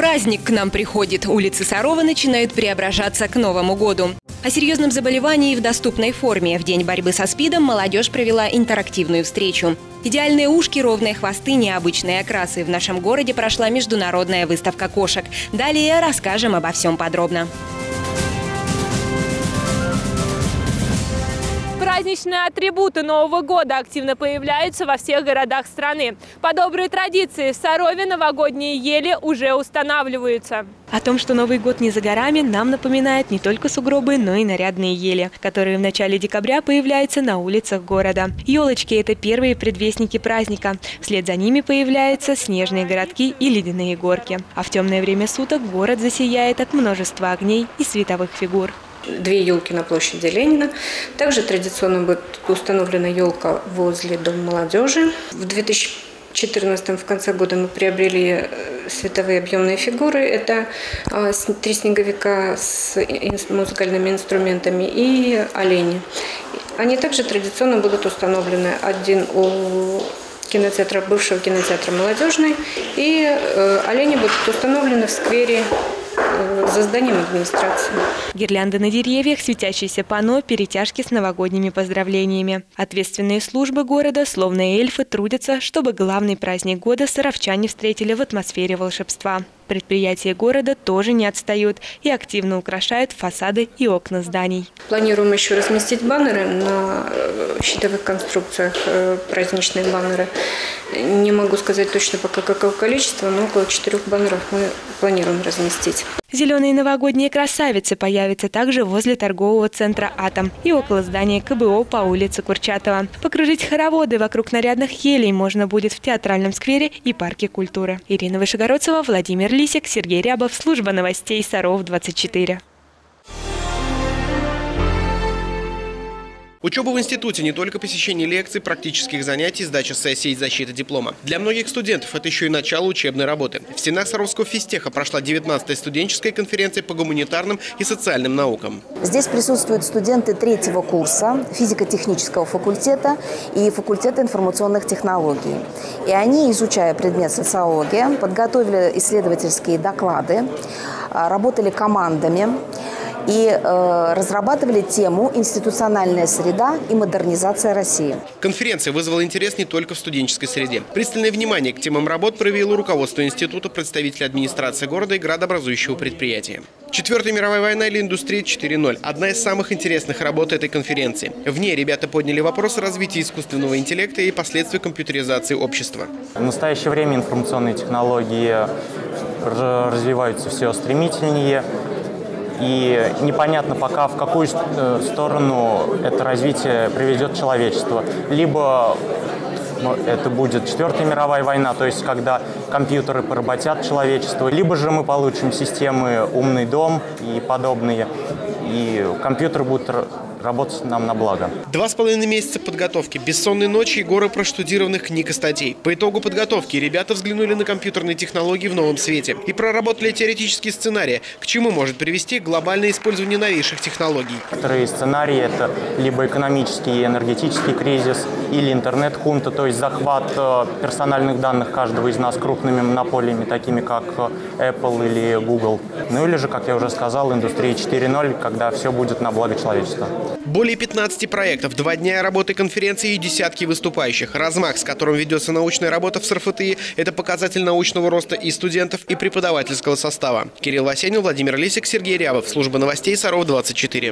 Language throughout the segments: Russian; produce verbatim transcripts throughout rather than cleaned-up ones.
Праздник к нам приходит. Улицы Сарова начинают преображаться к Новому году. О серьезном заболевании в доступной форме. В день борьбы со СПИДом молодежь провела интерактивную встречу. Идеальные ушки, ровные хвосты, необычные окрасы. В нашем городе прошла международная выставка кошек. Далее расскажем обо всем подробно. Праздничные атрибуты Нового года активно появляются во всех городах страны. По доброй традиции в Сарове новогодние ели уже устанавливаются. О том, что Новый год не за горами, нам напоминают не только сугробы, но и нарядные ели, которые в начале декабря появляются на улицах города. Елочки – это первые предвестники праздника. Вслед за ними появляются снежные городки и ледяные горки. А в темное время суток город засияет от множества огней и световых фигур. Две елки на площади Ленина. Также традиционно будет установлена елка возле Дома молодежи. В две тысячи четырнадцатом в конце года мы приобрели световые объемные фигуры. Это три снеговика с музыкальными инструментами и олени. Они также традиционно будут установлены. Один у кинотеатра, бывшего кинотеатра «Молодежный», и олени будут установлены в сквере за зданием администрации. Гирлянды на деревьях, светящиеся панно, перетяжки с новогодними поздравлениями. Ответственные службы города, словно эльфы, трудятся, чтобы главный праздник года саровчане встретили в атмосфере волшебства. Предприятия города тоже не отстают и активно украшают фасады и окна зданий. Планируем еще разместить баннеры на щитовых конструкциях, праздничные баннеры. Не могу сказать точно пока какое количество, но около четырех баннеров мы планируем разместить. Зеленые новогодние красавицы появятся также возле торгового центра «Атом» и около здания ка бэ о по улице Курчатова. Покружить хороводы вокруг нарядных елей можно будет в театральном сквере и парке культуры. Ирина Вышегородцева, Владимир Лисик, Сергей Рябов, служба новостей Саров двадцать четыре. Учеба в институте – не только посещение лекций, практических занятий, сдача сессий и защита диплома. Для многих студентов это еще и начало учебной работы. В стенах Саровского физтеха прошла девятнадцатая студенческая конференция по гуманитарным и социальным наукам. Здесь присутствуют студенты третьего курса физико-технического факультета и факультета информационных технологий. И они, изучая предмет социология, подготовили исследовательские доклады, работали командами и э, разрабатывали тему «Институциональная среда и модернизация России». Конференция вызвала интерес не только в студенческой среде. Пристальное внимание к темам работ проявило руководство института, представители администрации города и градообразующего предприятия. Четвертая мировая война или индустрия четыре ноль – одна из самых интересных работ этой конференции. В ней ребята подняли вопрос о развитии искусственного интеллекта и последствий компьютеризации общества. В настоящее время информационные технологии развиваются все стремительнее. И непонятно пока, в какую сторону это развитие приведет человечество. Либо это будет четвертая мировая война, то есть когда компьютеры поработят человечество, либо же мы получим системы «Умный дом» и подобные, и компьютеры будут работать нам на благо. Два с половиной месяца подготовки, бессонные ночи и горы проштудированных книг и статей. По итогу подготовки ребята взглянули на компьютерные технологии в новом свете и проработали теоретические сценарии, к чему может привести глобальное использование новейших технологий. Некоторые сценарии – это либо экономический и энергетический кризис, или интернет-хунта, то есть захват персональных данных каждого из нас крупными монополиями, такими как Apple или Google. Ну или же, как я уже сказал, индустрия четыре ноль, когда все будет на благо человечества. Более пятнадцати проектов, два дня работы конференции и десятки выступающих. Размах, с которым ведется научная работа в СРФТИ, это показатель научного роста и студентов, и преподавательского состава. Кирилл Васенин, Владимир Лисик, Сергей Рябов. Служба новостей Саров двадцать четыре.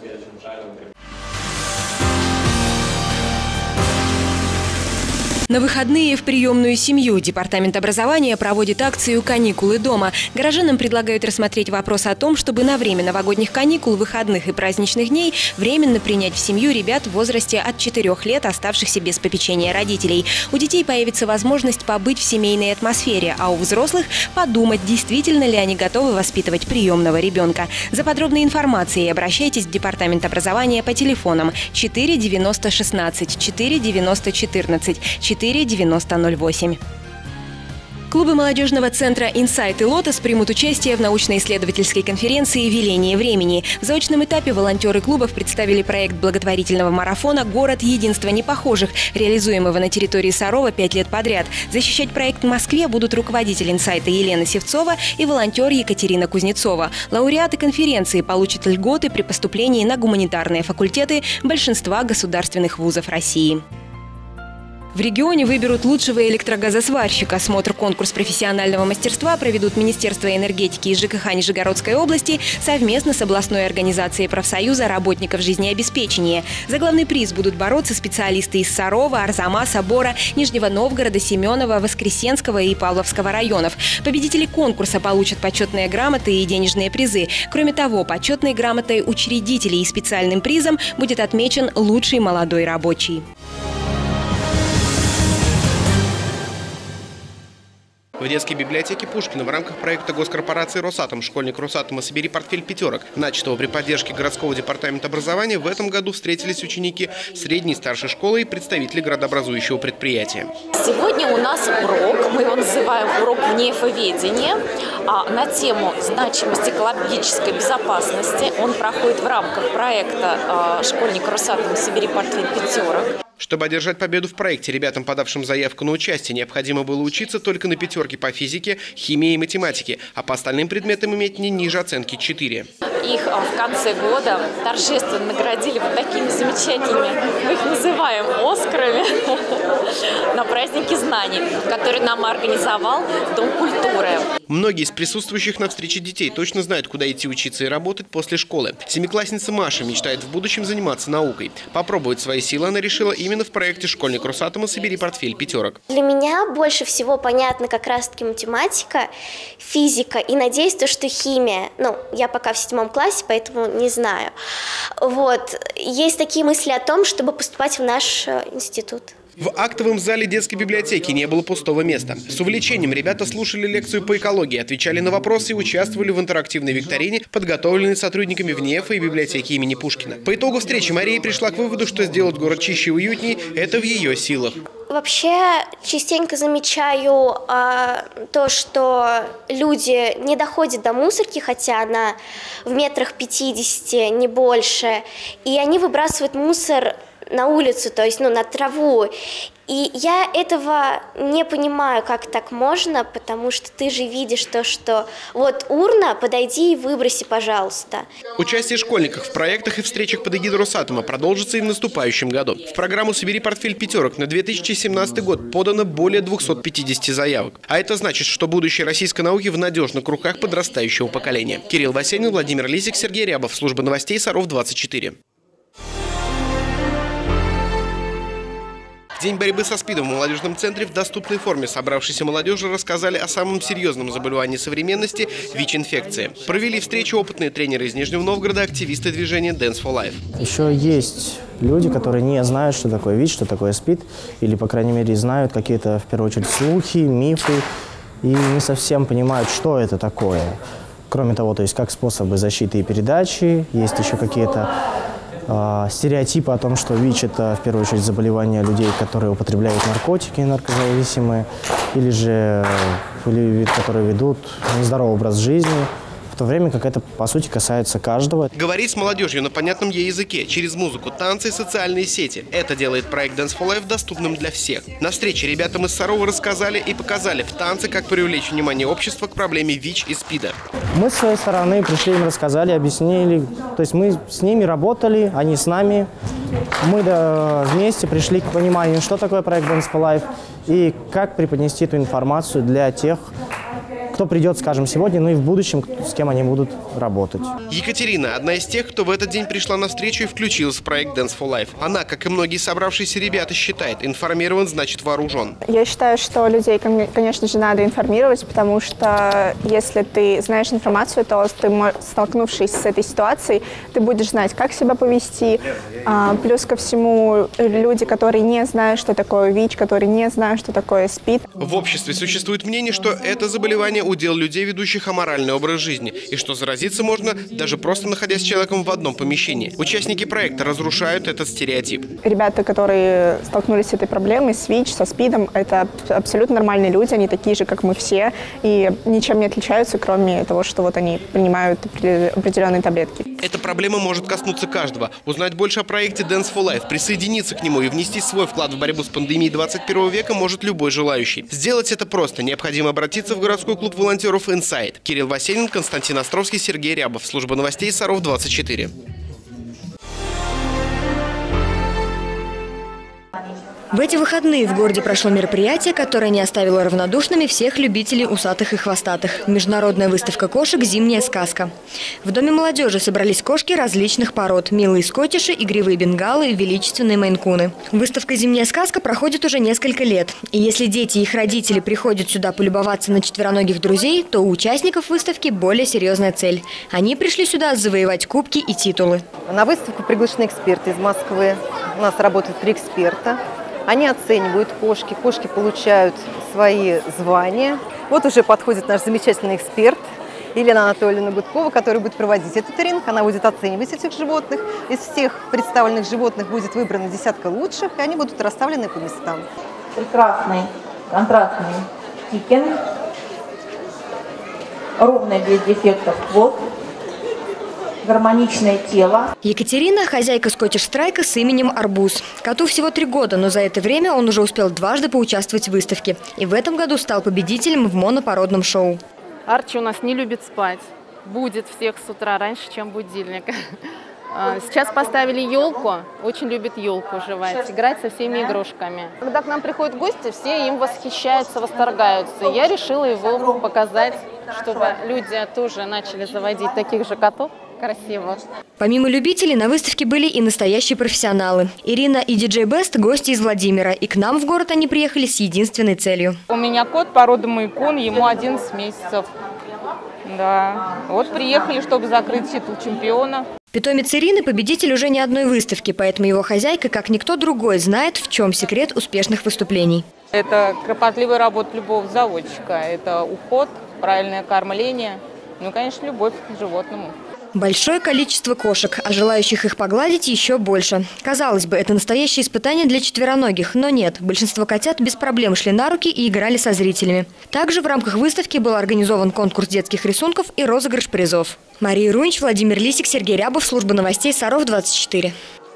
На выходные в приемную семью Департамент образования проводит акцию «Каникулы дома». Горожанам предлагают рассмотреть вопрос о том, чтобы на время новогодних каникул, выходных и праздничных дней временно принять в семью ребят в возрасте от четырёх лет, оставшихся без попечения родителей. У детей появится возможность побыть в семейной атмосфере, а у взрослых подумать, действительно ли они готовы воспитывать приемного ребенка. За подробной информацией обращайтесь в Департамент образования по телефонам четыре девяносто шестнадцать, четыре девяносто четырнадцать, четыре девяносто ноль восемь. Клубы молодежного центра «Инсайт» и «Лотос» примут участие в научно-исследовательской конференции «Веление времени». В заочном этапе волонтеры клубов представили проект благотворительного марафона «Город. Единство непохожих», реализуемого на территории Сарова пять лет подряд. Защищать проект в Москве будут руководитель «Инсайта» Елена Севцова и волонтер Екатерина Кузнецова. Лауреаты конференции получат льготы при поступлении на гуманитарные факультеты большинства государственных вузов России. В регионе выберут лучшего электрогазосварщика. Осмотр-конкурс профессионального мастерства проведут Министерство энергетики и ЖКХ Нижегородской области совместно с областной организацией профсоюза работников жизнеобеспечения. За главный приз будут бороться специалисты из Сарова, Арзамаса, Бора, Нижнего Новгорода, Семенова, Воскресенского и Павловского районов. Победители конкурса получат почетные грамоты и денежные призы. Кроме того, почетной грамотой учредителей и специальным призом будет отмечен лучший молодой рабочий. В детской библиотеке Пушкина в рамках проекта госкорпорации «Росатом» школьник Росатома «Собери портфель пятерок», начатого при поддержке городского департамента образования, в этом году встретились ученики средней и старшей школы и представители градообразующего предприятия. Сегодня у нас урок, мы его называем урок нефоведения, на тему значимости экологической безопасности. Он проходит в рамках проекта «Школьник Росатома «Собери портфель пятерок». Чтобы одержать победу в проекте, ребятам, подавшим заявку на участие, необходимо было учиться только на пятерке по физике, химии и математике, а по остальным предметам иметь не ниже оценки четыре. Их в конце года торжественно наградили вот такими замечательными, мы их называем «Оскарами», на празднике знаний, который нам организовал Дом культуры. Многие из присутствующих на встрече детей точно знают, куда идти учиться и работать после школы. Семиклассница Маша мечтает в будущем заниматься наукой. Попробовать свои силы она решила именно в проекте «Школьник Росатома «Собери портфель пятерок». Для меня больше всего понятна как раз-таки математика, физика и, надеюсь, то, что химия. Ну, я пока в седьмом классе, поэтому не знаю. Вот. Есть такие мысли о том, чтобы поступать в наш институт. В актовом зале детской библиотеки не было пустого места. С увлечением ребята слушали лекцию по экологии, отвечали на вопросы и участвовали в интерактивной викторине, подготовленной сотрудниками ВНИЭФа и библиотеки имени Пушкина. По итогу встречи Мария пришла к выводу, что сделать город чище и уютнее – это в ее силах. Вообще, частенько замечаю а, то, что люди не доходят до мусорки, хотя она в метрах пятидесяти, не больше, и они выбрасывают мусор на улицу, то есть, ну, на траву. И я этого не понимаю, как так можно, потому что ты же видишь то, что вот урна, подойди и выброси, пожалуйста. Участие школьников в проектах и встречах под эгидой Росатома продолжится и в наступающем году. В программу «Собери портфель пятерок» на две тысячи семнадцатый год подано более двухсот пятидесяти заявок. А это значит, что будущее российской науки в надежных руках подрастающего поколения. Кирилл Васенин, Владимир Лисик, Сергей Рябов. Служба новостей Саров двадцать четыре. В день борьбы со СПИДом в молодежном центре в доступной форме собравшейся молодежи рассказали о самом серьезном заболевании современности – ВИЧ-инфекции. Провели встречу опытные тренеры из Нижнего Новгорода, активисты движения Dance for Life. Еще есть люди, которые не знают, что такое ВИЧ, что такое СПИД, или, по крайней мере, знают какие-то, в первую очередь, слухи, мифы, и не совсем понимают, что это такое. Кроме того, то есть как способы защиты и передачи, есть еще какие-то стереотипы о том, что ВИЧ – это в первую очередь заболевание людей, которые употребляют наркотики, наркозависимые, или же или, которые ведут нездоровый образ жизни, в то время как это, по сути, касается каждого. Говорить с молодежью на понятном ей языке, через музыку, танцы и социальные сети. Это делает проект Dance for Life доступным для всех. На встрече ребятам из Сарова рассказали и показали в танце, как привлечь внимание общества к проблеме ВИЧ и СПИДа. Мы с своей стороны пришли, им рассказали, объяснили. То есть мы с ними работали, они с нами. Мы да, вместе пришли к пониманию, что такое проект Dance for Life и как преподнести эту информацию для тех, кто придет, скажем, сегодня, ну и в будущем, с кем они будут работать. Екатерина – одна из тех, кто в этот день пришла на встречу и включилась в проект Dance for Life. Она, как и многие собравшиеся ребята, считает, информирован значит вооружен. Я считаю, что людей, конечно же, надо информировать, потому что если ты знаешь информацию, то ты, столкнувшись с этой ситуацией, ты будешь знать, как себя повести, А, плюс ко всему, люди, которые не знают, что такое ВИЧ, которые не знают, что такое СПИД. В обществе существует мнение, что это заболевание удел людей, ведущих аморальный образ жизни, и что заразиться можно, даже просто находясь с человеком в одном помещении. Участники проекта разрушают этот стереотип. Ребята, которые столкнулись с этой проблемой, с ВИЧ, со СПИДом, это абсолютно нормальные люди, они такие же, как мы все, и ничем не отличаются, кроме того, что вот они принимают определенные таблетки. Эта проблема может коснуться каждого. Узнать больше о проекте Dance for Life, присоединиться к нему и внести свой вклад в борьбу с пандемией двадцать первого века может любой желающий. Сделать это просто. Необходимо обратиться в городской клуб волонтеров «Инсайд». Кирилл Васенин, Константин Островский, Сергей Рябов. Служба новостей Саров двадцать четыре. В эти выходные в городе прошло мероприятие, которое не оставило равнодушными всех любителей усатых и хвостатых. Международная выставка кошек «Зимняя сказка». В Доме молодежи собрались кошки различных пород. Милые скотиши, игривые бенгалы и величественные мейн-куны. Выставка «Зимняя сказка» проходит уже несколько лет. И если дети и их родители приходят сюда полюбоваться на четвероногих друзей, то у участников выставки более серьезная цель. Они пришли сюда завоевать кубки и титулы. На выставку приглашены эксперты из Москвы. У нас работают три эксперта. Они оценивают кошки, кошки получают свои звания. Вот уже подходит наш замечательный эксперт Елена Анатольевна Гудкова, которая будет проводить этот тренинг. Она будет оценивать этих животных. Из всех представленных животных будет выбрана десятка лучших, и они будут расставлены по местам. Прекрасный, контрастный тикен, ровный без дефектов хвост, гармоничное тело. Екатерина – хозяйка скотиш-страйка с именем Арбуз. Коту всего три года, но за это время он уже успел дважды поучаствовать в выставке. И в этом году стал победителем в монопородном шоу. Арчи у нас не любит спать. Будет всех с утра раньше, чем будильник. Сейчас поставили елку. Очень любит елку жевать, играть со всеми игрушками. Когда к нам приходят гости, все им восхищаются, восторгаются. Я решила его показать, чтобы люди тоже начали заводить таких же котов. Красиво. Помимо любителей, на выставке были и настоящие профессионалы. Ирина и диджей Бест – гости из Владимира. И к нам в город они приехали с единственной целью. У меня кот породы мейн-кун, ему одиннадцать месяцев. Да. Вот приехали, чтобы закрыть титул чемпиона. Питомец Ирины – победитель уже не одной выставки, поэтому его хозяйка, как никто другой, знает, в чем секрет успешных выступлений. Это кропотливая работа любого заводчика. Это уход, правильное кормление, ну и, конечно, любовь к животному. Большое количество кошек, а желающих их погладить еще больше. Казалось бы, это настоящее испытание для четвероногих, но нет. Большинство котят без проблем шли на руки и играли со зрителями. Также в рамках выставки был организован конкурс детских рисунков и розыгрыш призов. Мария Рунич, Владимир Лисик, Сергей Рябов, служба новостей Саров двадцать четыре.